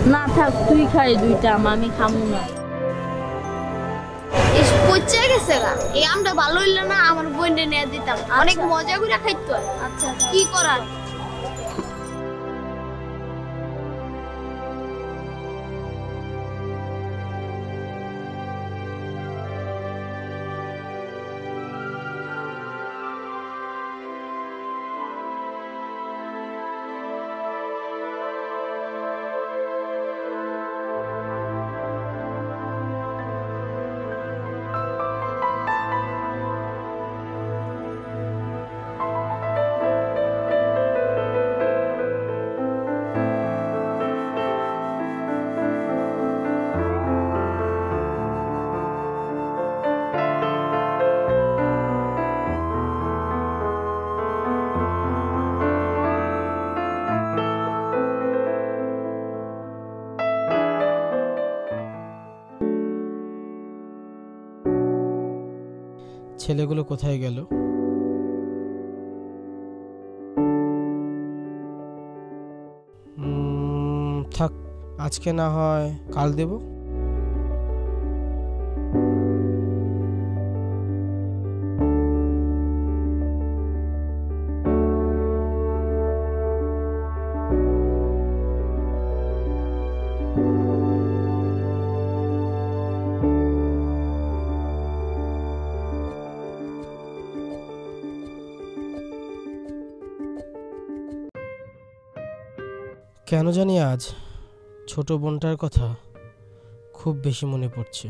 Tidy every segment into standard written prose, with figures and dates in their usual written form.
না থাক, তুই খাই দুইটা, আমি খামু না। পচে গেছে গা, এই আমটা ভালো হইলো না, আমার বোনকে নিয়ে দিতাম, অনেক মজা করে খাইতো। আচ্ছা কি করার। ছেলেগুলো কোথায় গেল? থাক, আজকে না হয় কাল দেব। কেন জানি আজ ছোট বোনটার কথা খুব বেশি মনে পড়ছে।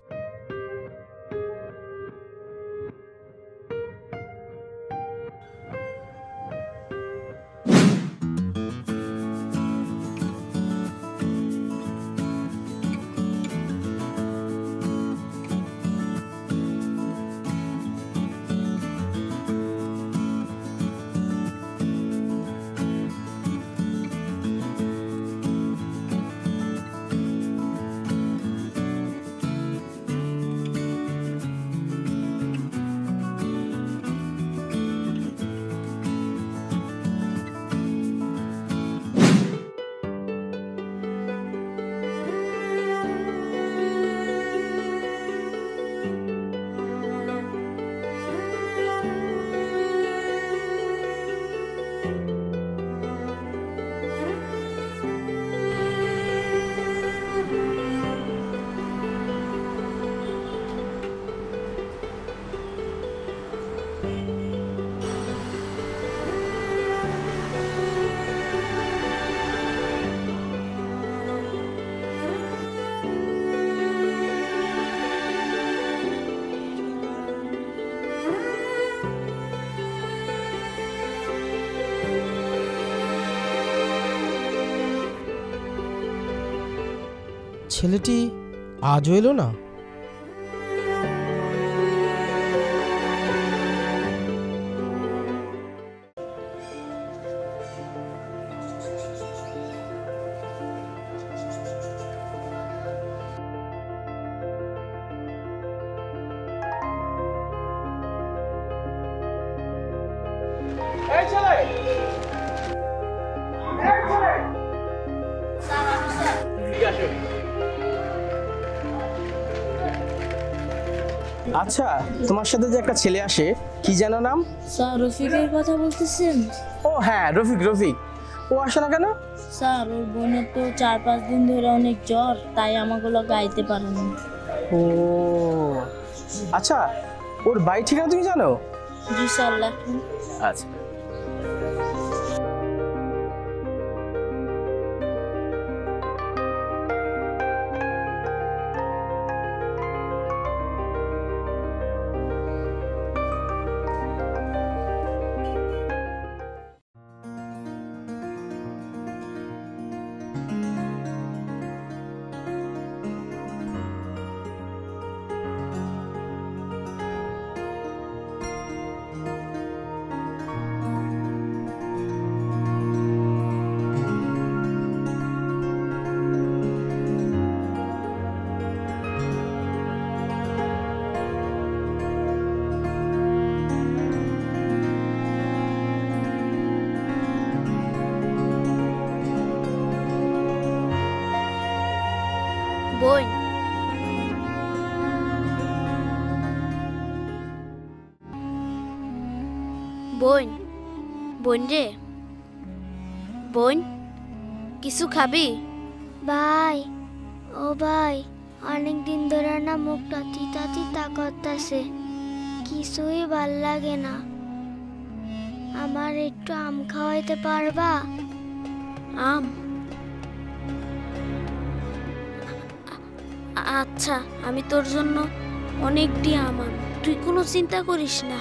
ছেলেটি আজও এলো না। আচ্ছা, তোমার সাথে যে একটা ছেলে আসে, কি যেন নাম? স্যার, রফিকের কথা বলতেছেন? ও হ্যাঁ, রফিক। ও আসে না কেন? স্যার, ওর বোনের তো 4-5 দিন ধরে অনেক জ্বর, তাই আমাগুলো গাইতে পারেনি। ও আচ্ছা, ওর বাড়ি ঠিকানা তুমি জানো? জি স্যার, লেখেন। আচ্ছা। বোন। বোন, বোন রে, বোন কিছু খাবি? ভাই, ও ভাই, অনেক দিন ধরে না মুখটা তিতা তিতা করতেছে, কিছুই ভাল লাগে না। আমার একটু আম খাওয়াইতে পারবা? আম? আচ্ছা, আমি তোর জন্য অনেকটি আম আনবো, তুই কোনো চিন্তা করিস না।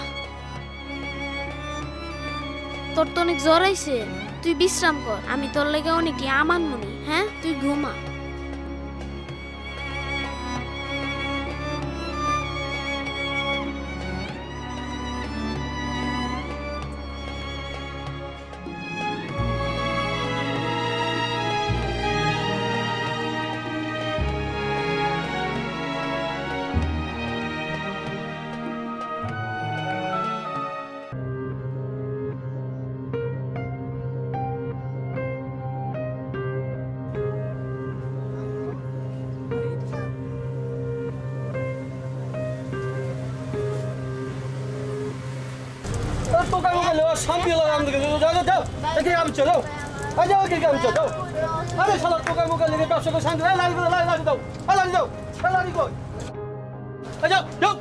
তোর তো অনেক জ্বর আইছে, তুই বিশ্রাম কর, আমি তোর লেগে অনেকটি আম আনবনি। হ্যাঁ, তুই ঘুমা। পোকা মোকা লেওয়া শান্তি হলো আমাদেরকে। যাও যাও যাও, এদিকে আমি চলো, যাও এদিকে আমি চলো। আরে শালা পোকা মোকা লেগে ব্যবসা করে শান্তি। লাড়ি দাও, লাড়ি দাও, লাড়ি দাও, লাড়ি কই? যাও যাও।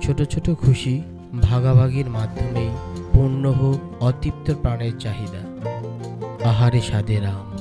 ছোট ছোট খুশি ভাগাভাগির মাধ্যমেই পূর্ণ হোক অতৃপ্ত প্রাণের চাহিদা। আহারে সাধে রাম।